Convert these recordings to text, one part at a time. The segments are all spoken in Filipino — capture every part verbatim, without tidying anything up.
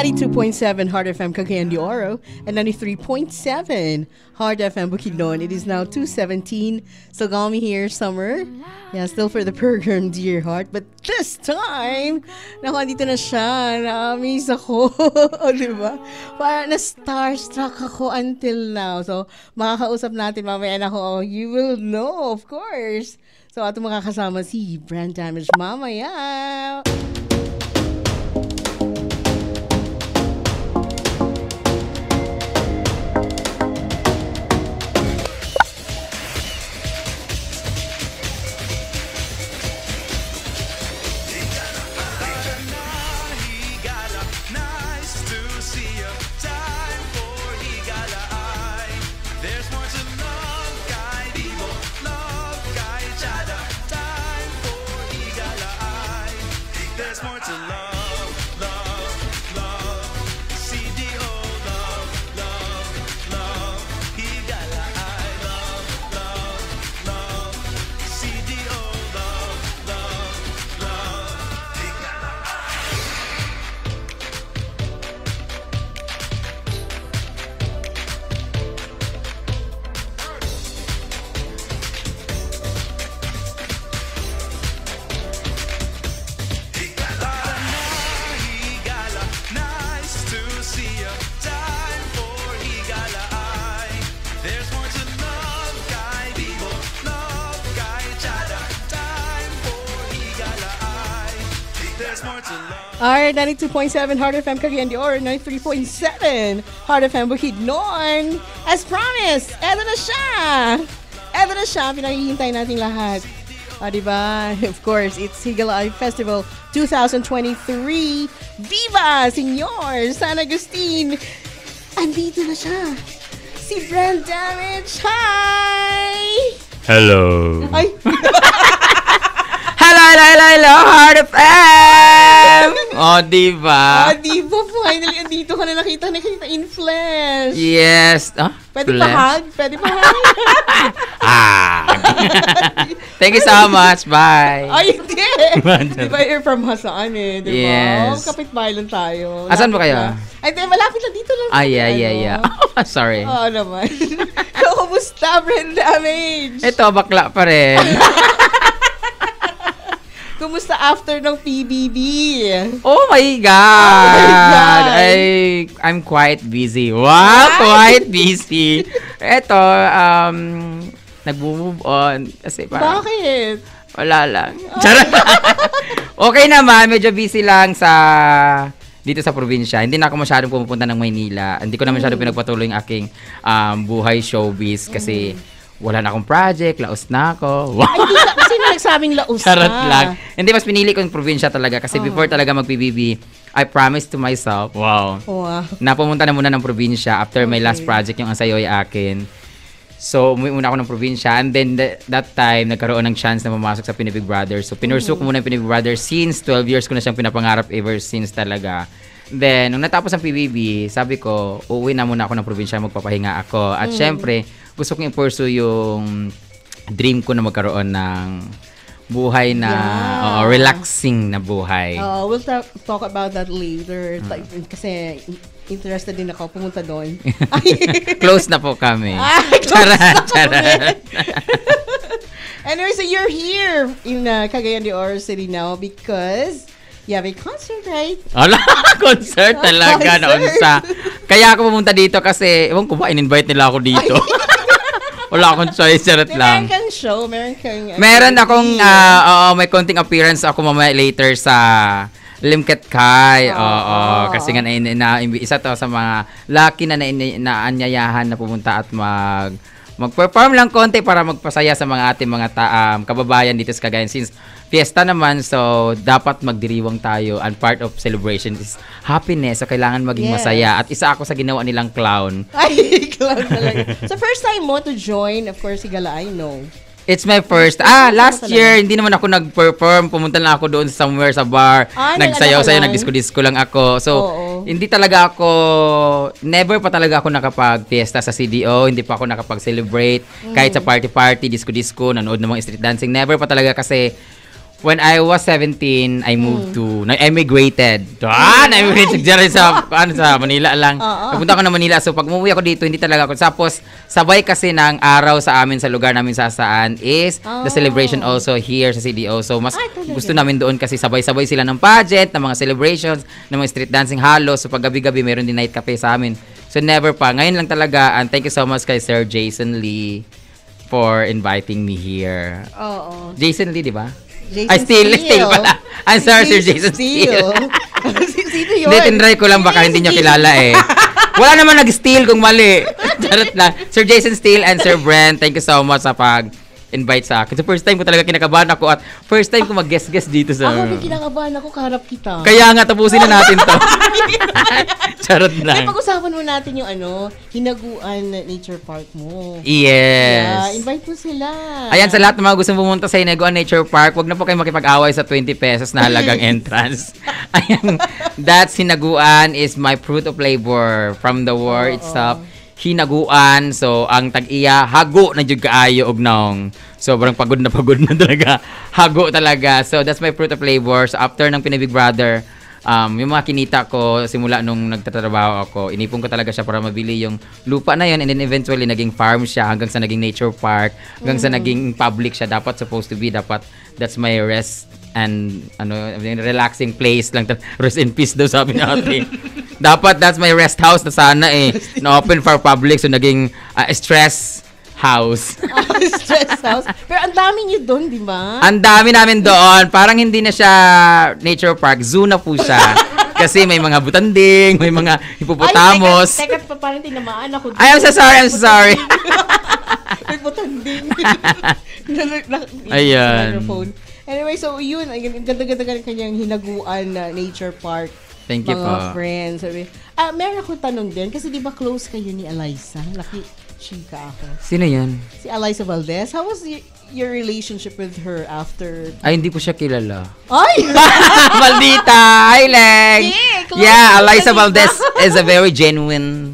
ninety-two point seven Heart F M Cagayan de Oro and ninety-three point seven Heart F M Bukidnon. It is now two seventeen. So Gami here, Summer. Yeah, still for the program, Dear Heart. But this time, nakandito na siya. Na-amaze ako. Diba? Parang na-starstruck ako until now. So, makakausap natin mamaya na ako. You will know, of course. So, ato makakasama si Brand Damage mamaya. Alright, ninety-two point seven Heart F M Cagayan de Oro, ninety-three point seven Heart F M Bukidnon. As promised, eto na siya! Eto na siya, pinakihintay natin lahat. Ah, diba? Of course, it's Higalay Festival twenty twenty-three. Viva, Senyor San Agustin! Andito na siya! Si Brand Damage! Hi! Hello! Ay! Hello, hello, hello, hello, Heart F M! Oh, diba? Ah, diba? Finally, andito ka na nakita, nakita in flesh. Yes. Ah, Pwede flesh? pa hug? Pwede pa hug? Ah! Thank you so much. Bye. Ay, hindi. Diba you're from Hasaan eh, diba? Yes. Kapitbahay lang tayo. Asan ba kayo? Lang. Ay, di, malapit lang dito lang. Ah, yeah, yeah, ano. yeah. Sorry. Oo naman. Kumusta, Brand Damage? Ito, bakla pa rin. Kumusta after ng P B B? Oh my God! Oh my God! I, I'm quite busy. Wow, quite busy. Ito, um, nag-move on. Kasi parang, Bakit? wala lang. Charot. Okay naman, medyo busy lang sa dito sa probinsya. Hindi na ako masyadong pumupunta ng Maynila. Hindi ko na masyadong pinagpatuloy yung aking um, buhay showbiz kasi wala na akong project, laos na ako. Wow. Ay, di ka, kasi nagsabing laos Charot na. lang. Hindi, mas pinili ko yung probinsya talaga kasi oh. before talaga mag-P B B, I promised to myself, wow, wow. na pumunta na muna ng probinsya after okay. my last project, yung Ansayoy Akin. So, umuwi muna ako ng probinsya and then th- that time, nagkaroon ng chance na mamasok sa Pinibig Brothers. So, pinursu ko muna yung Pinibig Brothers since twelve years ko na siyang pinapangarap ever since talaga. Then, nung natapos ang P B B, sabi ko, uuwi na muna ako ng probinsya, magpapahinga ako. At mm. syempre, gusto kong i-pursue yung dream ko na magkaroon ng buhay na yeah. uh, relaxing na buhay. Uh, we'll ta- talk about that later. Uh. Like, kasi interested din ako pumunta doon. Close na po kami. Ah, charan, charan. Anyway, so you're here in uh, Cagayan de Oro City now because you have a concert, right? Ala, concert talaga na unsa. Kaya ako pumunta dito kasi, ewan ko ba, in-invite nila ako dito. Wala akong choice, charot lang. Meron kang show, meron kang... Meron akong, uh, uh, may konting appearance ako mamaya later sa Limket Kai. Oo, oh, oh. Kasi nga, na, na, isa to sa mga lucky na naanyayahan na, na pumunta at mag... mag-perform lang konti para magpasaya sa mga ating mga ta- um, kababayan dito sa Cagayan. Since fiesta naman, so dapat magdiriwang tayo and part of celebration is happiness. So kailangan maging yes. masaya. At isa ako sa ginawa nilang clown. Ay, clown talaga. So first time mo to join, of course, Higala, I know. It's my first. Ah, last year, hindi naman ako nag-perform. Pumunta lang ako doon somewhere sa bar. Ah, nagsayaw-sayaw, nagdisco-disco lang ako. So, oo. Hindi talaga ako, never pa talaga ako nakapag-fiesta sa C D O. Hindi pa ako nakapag-celebrate. Mm. Kahit sa party-party, disco-disco, nanood ng mga street dancing. Never pa talaga kasi when I was seventeen, I moved to, na-emigrated. Ah, na-emigrated dyan sa, ano, sa Manila lang. Oo. Napunta ako na Manila. So, pag umuwi ako dito, hindi talaga ako. Tapos, sabay kasi ng araw sa amin, sa lugar namin sa saan, is Oh. the celebration also here sa C D O. So, mas Ay, talaga? gusto namin doon kasi sabay-sabay sila ng pageant, ng mga celebrations, ng mga street dancing halos. So, pag gabi-gabi, meron din night cafe sa amin. So, never pa. Ngayon lang talaga. And thank you so much kay Sir Jason Lee for inviting me here. Oo. Jason Lee, di ba? Jason Ay, Steele. Steele pala. I'm sorry, Sir Jason Steele. Sino yun? Hindi, tinry ko lang. Baka hindi nyo kilala eh. Wala naman nag-steal kung mali. Charot lang. Sir Jason Steele and Sir Brent, thank you so much sa pag-invite sa akin. So, first time ko talaga kinakabahan ako at first time ko mag-guest-guest dito sa... Ako, may kinakabahan ako, kaharap kita. Kaya nga, tapusin na natin to. Charot Kaya lang. pag-usapan mo natin yung ano, Hinaguan Nature Park mo. Yes. Yeah, invite mo sila. Ayan, sa lahat ng mga gustong pumunta sa Hinaguan Nature Park, wag na po kayo makipag-away sa twenty pesos na halagang entrance. Ayan, that's Hinaguan is my fruit of labor from the word itself. Hinaguan, so ang tag-iya, hago na jud kaayo og naong. Sobrang pagod na pagod na talaga. Hago talaga. So that's my fruit of labor. So after ng Pinay-Big Brother, um, yung mga kinita ko simula nung nagtatrabaho ako, inipon ko talaga siya para mabili yung lupa na yun, and then eventually naging farm siya hanggang sa naging nature park, hanggang sa naging public siya. Dapat supposed to be, dapat that's my rest and ano, relaxing place lang. Rest in peace daw sabi natin. Dapat that's my rest house na sana eh. Na open for public, so naging uh, stress house. Stress house. Pero ang dami niyo doon, di ba? Ang dami namin doon. Parang hindi na siya nature park. Zoo na po siya. Kasi may mga butanding, may mga hippopotamus. Ay, teka, teka, pa- parang tinamaan ako. Ay, I'm so sorry, I'm so sorry. May butanding. Ayan. Microphone. Anyway, so yun, ang ganda-ganda ng kanyang Hinaguan na Nature Park. Thank you mga po. friends. Sabi, ah, meron akong tanong din, kasi di ba close kayo ni Eliza? Laki, chika ako. Sino yan? Si Eliza Valdez, how was y- your relationship with her after... Ay, hindi ko siya kilala. Ay! Maldita! Hi, Leg! Yeah, close Yeah, to Eliza Maldita. Valdez is a very genuine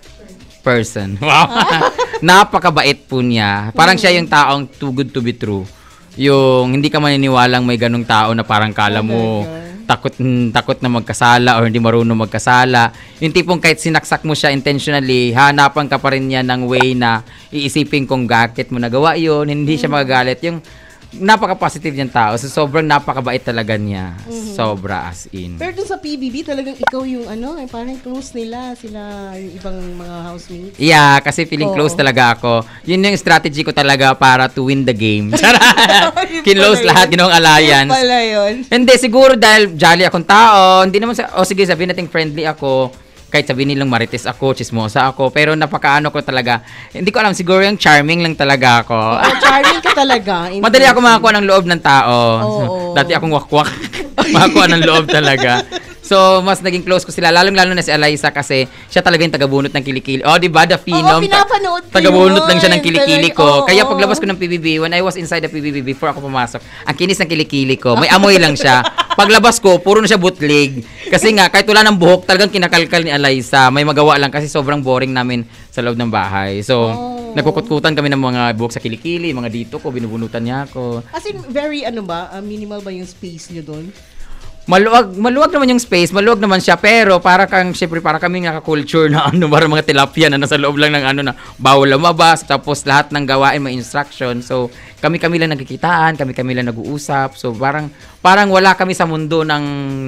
person. Wow. Napakabait po niya. Parang siya yung taong too good to be true. Yung hindi ka maniniwalang may ganung tao na parang kala mo takot mm, takot na magkasala or hindi marunong magkasala. Yung tipong kahit sinaksak mo siya intentionally, hanapan ka pa rin niya ng way na iisipin kung bakit mo nagawa yun, hindi siya magagalit. Yung napaka-positive niyang tao. So, sobrang napakabait talaga niya. Sobra as in. Pero dun sa P B B, talagang ikaw yung ano, eh, parang close nila, sila yung ibang mga housemates. Yeah, kasi feeling Oo. close talaga ako. Yun yung strategy ko talaga para to win the game. Yun Kinlose pala lahat, yun. ginawang Yun alliance. pala yun. Hindi, siguro dahil jolly akong tao. Hindi naman sa, o sige, sabihin natin friendly ako. Kahit sabihin nilang marites ako, chismosa ako. Pero napakaano ko talaga. Hindi ko alam, siguro yung charming lang talaga ako. Oh, charming ka talaga. in Madali ako person. makakuha ng loob ng tao. Oo. Dati akong wakwak. Makakuha ng loob talaga. So, mas naging close ko sila. Lalong-lalo na si Eliza kasi siya talaga yung tagabunot ng kilikili. Oh, di ba? The Phenom. Oo, pinapanood ko Tagabunot yun. lang siya ng kilikili ko. Oo, Kaya oo. paglabas ko ng P B B, when I was inside the P B B before ako pumasok, ang kinis ng kilikili ko, may amoy lang siya. Paglabas ko, puro na siya bootleg. Kasi nga, kahit wala ng buhok, talagang kinakalkal ni Eliza. May magawa lang kasi sobrang boring namin sa loob ng bahay. So, Oh. nagkukutkutan kami ng mga buhok sa kilikili, mga dito ko, binubunutan niya ako. As in, very ano ba, uh, minimal ba yung space nyo doon? Maluwag, maluwag naman yung space, maluwag naman siya, pero para kang, syempre, para kami naka-culture na ano, para mga tilapia na nasa loob lang ng ano na bawal lumabas, tapos lahat ng gawain may instruction. So, kami-kami lang nagkikitaan, kami-kami lang nag-uusap. So, parang, parang wala kami sa mundo ng,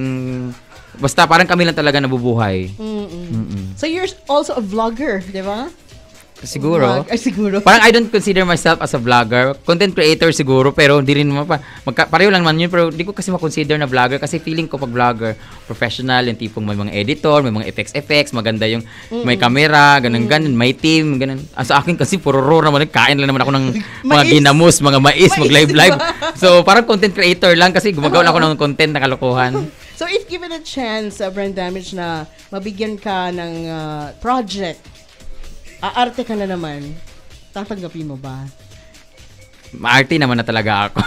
basta parang kami lang talaga nabubuhay. Mm-mm. Mm-mm. So, you're also a vlogger, di ba? Siguro. Vlog- Ay, siguro. Parang I don't consider myself as a vlogger. Content creator siguro, pero hindi rin naman pa. Magka, pareho lang naman yun, pero hindi ko kasi makonsider na vlogger kasi feeling ko pag vlogger, professional, yung tipong may mga editor, may mga effects-effects, maganda yung may camera, ganun-ganun, may team, ganun. Ah, sa akin kasi puro raw naman, kain lang naman ako ng mga Mais. ginamos, mga mais, Mais, mag-live-live. diba? So, parang content creator lang kasi gumagawa lang ako ng content na kalokohan. So, if given a chance, uh, Brand Damage, na mabigyan ka ng uh, project, aarte ka na naman, tatanggapin mo ba? Maarte naman na talaga ako.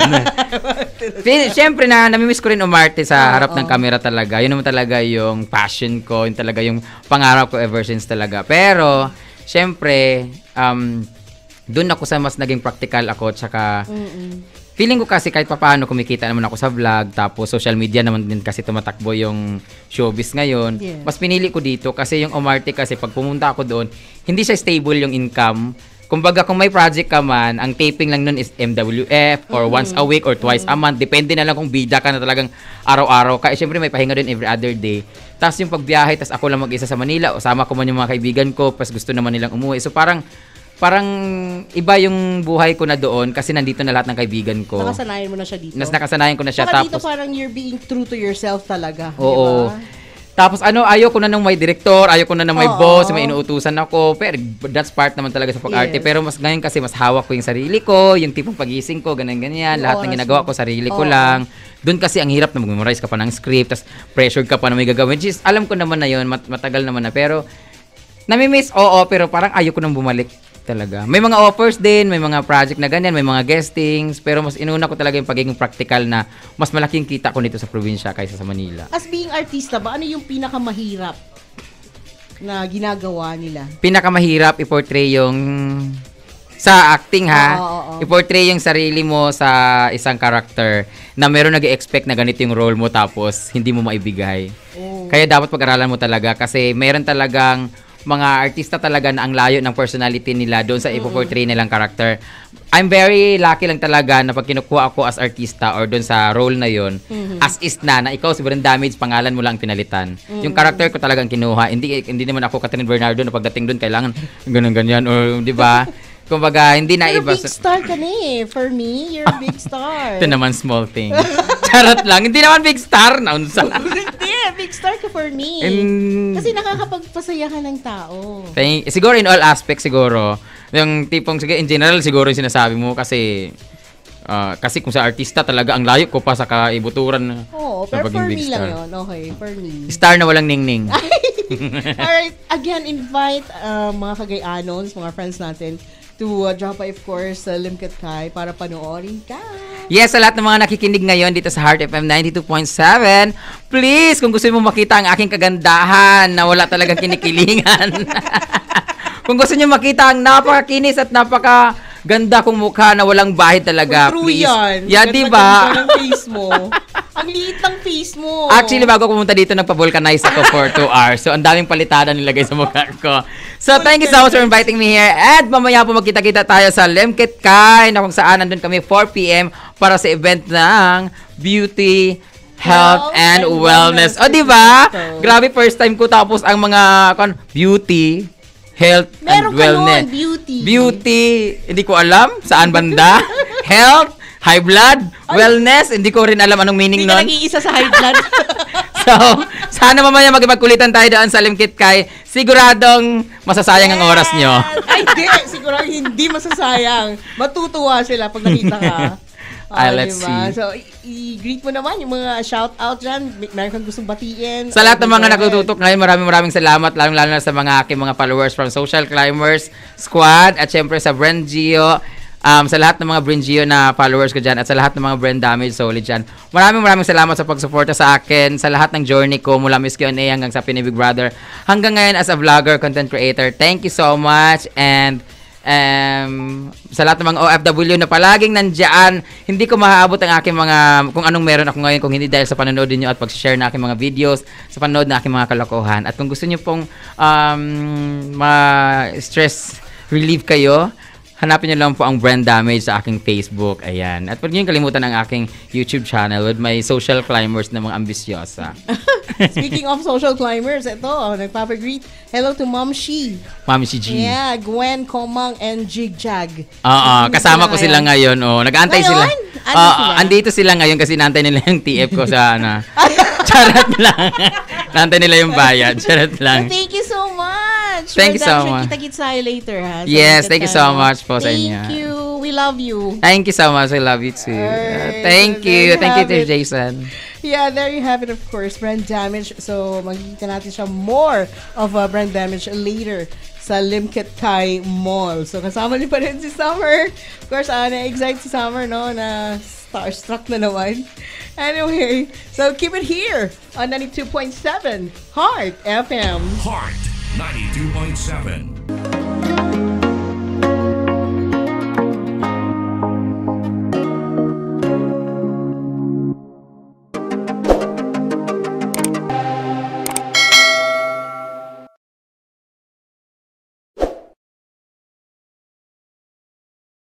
Fin- Siyempre na, namimiss ko rin umarte sa Oo. harap ng camera talaga. Yun naman talaga yung passion ko, yun talaga yung pangarap ko ever since talaga. Pero, siyempre, um, doon ako sa mas naging practical ako, tsaka Mm-mm. feeling ko kasi kahit papaano kumikita naman ako sa vlog, tapos social media naman din kasi tumatakbo yung showbiz ngayon. Yes. Mas pinili ko dito kasi yung umarte kasi pag pumunta ako doon, hindi siya stable yung income. Kumbaga kung may project ka man, ang taping lang nun is M W F or mm-hmm. once a week or twice mm-hmm. a month. Depende na lang kung bida ka na talagang araw-araw. Kaya syempre may pahinga din every other day. Tapos yung pagbiyahe, tapos ako lang mag-isa sa Manila, o sama ko man yung mga kaibigan ko, pas gusto naman nilang umuwi. So parang parang iba yung buhay ko na doon kasi nandito na lahat ng kaibigan ko. Nakasanayan mo na siya dito. Nas nakasanayan ko na siya. Saka tapos dito parang you're being true to yourself talaga. Oo. Diba? Tapos ano, ayoko na nung may director, ayoko na nang may Oo. boss, may inuutusan ako. Pero that's part naman talaga sa pag-arte. Yes. Pero mas ngayon kasi mas hawak ko yung sarili ko, yung tipong pagising ko, ganyan-ganyan. Lahat ng ginagawa ko, sarili ko Oo. lang. Doon kasi ang hirap na mag-memorize ka pa ng script, tapos pressured ka pa na may gagawin. Which is, alam ko naman na yun, mat- matagal naman na. Pero, nami-miss, oo, pero parang ayoko nang bumalik talaga. May mga offers din, may mga project na ganyan, may mga guestings, pero mas inuna ko talaga yung pagiging practical na mas malaking kita ko nito sa probinsya kaysa sa Manila. As being artista ba, ano yung pinakamahirap na ginagawa nila? Pinakamahirap i-portray yung sa acting ha, Oo, oo, oo. i-portray yung sarili mo sa isang character na meron nag-expect na ganito yung role mo tapos hindi mo maibigay. Oh. Kaya dapat pag-aralan mo talaga kasi meron talagang mga artista talaga na ang layo ng personality nila doon sa ipo-portray nilang character. I'm very lucky lang talaga na pag kinukuha ako as artista or doon sa role na yon, mm-hmm. as is na, na ikaw si Brain Damage, pangalan mo lang pinalitan. Mm-hmm. Yung character ko talagang kinuha. Hindi hindi naman ako Catherine Bernardo na pagdating doon kailangan ganun-ganyan or di ba? Kumbaga, hindi na You're iba. a big star ka na eh. For me, you're a big star. Ito naman small thing. Charot lang. Hindi naman big star. Naunsa. Hindi, big star ka for me. And, kasi nakakapagpasaya ka ng tao. Thank, siguro in all aspects siguro. Yung tipong, sige, in general siguro yung sinasabi mo kasi uh, kasi kung sa artista talaga ang layo ko pa sa kaibuturan na Oo, na pero paging for big me star. lang yun. Okay, for me. Star na walang ningning. Alright, again, invite uh, mga kagay-anons, mga friends natin to uh, drop by, of course, sa Limcat Kai para panoorin ka. Yes, sa lahat ng mga nakikinig ngayon dito sa Heart F M ninety-two point seven, please, kung gusto mo makita ang aking kagandahan na wala talagang kinikilingan. Kung gusto niyo makita ang napakakinis at napaka ganda kong mukha na walang bahid talaga, True please. yan. Yeah, Ganda- di ba? ganda ng face mo. Ang liit ng face mo. Actually, bago pumunta dito, nagpa-vulcanize ako for two hours. So, ang daming palitada nilagay sa mukha ko. So, thank you so much for inviting me here. And mamaya po magkita-kita tayo sa Limcat Kai na kung saan nandun kami four p.m. para sa event ng Beauty, Health, Health and, and Wellness. O, Wellness di ba? Festival. Grabe, first time ko tapos ang mga kon, beauty, health, Meron and ka wellness. nun, beauty. Beauty, hindi ko alam saan banda. Health, high blood, wellness, hindi ko rin alam anong meaning Hindi ka nun. nag-iisa sa high blood. So, sana mamaya magpagkulitan tayo doon sa Limcat Kai. Siguradong masasayang ang oras nyo. Ay, hindi. Siguro hindi masasayang. Matutuwa sila pag nakita ka. Ay, Ah, let's diba? see. So, i- i-greet mo naman yung mga shout-out dyan. May- Meron kang gustong batiin. Sa lahat ng Go mga ahead. natututok ngayon, maraming maraming salamat, lalong-lalo na sa mga aking mga followers from Social Climbers Squad at syempre sa Brand Gio. Um, sa lahat ng mga Brand Gio na followers ko dyan at sa lahat ng mga Brand Damage Solid dyan. Maraming maraming salamat sa pagsuporta sa akin, sa lahat ng journey ko mula Miss Q and A hanggang sa Pinoy Big Brother, hanggang ngayon as a vlogger, content creator. Thank you so much and um, sa lahat ng mga O F W na palaging nandyan, hindi ko maaabot ang aking mga, kung anong meron ako ngayon kung hindi dahil sa panonood niyo at pag-share na aking mga videos, sa panonood na aking mga kalokohan. At kung gusto niyo pong um, ma-stress relief kayo, hanapin niyo lang po ang Brand Damage sa aking Facebook. Ayan. At huwag niyo kalimutan ang aking YouTube channel with my social climbers na mga ambisyosa. Speaking of social climbers, ito, oh, nagpapagreet. Hello to Mom Shi. Mami si G. Yeah, Gwen, Komang, and Jigjag. Oo, kasama ko sila ngayon. Oh, nag-aantay sila. Ngayon? Ano Oo, sila? andito sila ngayon kasi naantay nila yung T F ko sa ano. Charot lang. Naantay nila yung bayad. Charot lang. Thank you so much. Thank you so Redemption. much. Kita-kits tayo later, ha? Sa Yes, Limcat thank you Kai so mo. much po sa inyo. Thank you. We love you. Thank you so much. I love you too. Alright, Thank so there you. you Thank you have to it. Jason. Yeah, there you have it, of course, Brand Damage. So, magkikita natin siya more of uh, Brand Damage later sa Limcat Kai Mall. So, kasama niyo pa rin si Summer. Of course, uh, na-excite si Summer, no, na starstruck na naman. Anyway, so keep it here on ninety-two point seven Heart F M. Heart ninety-two point seven.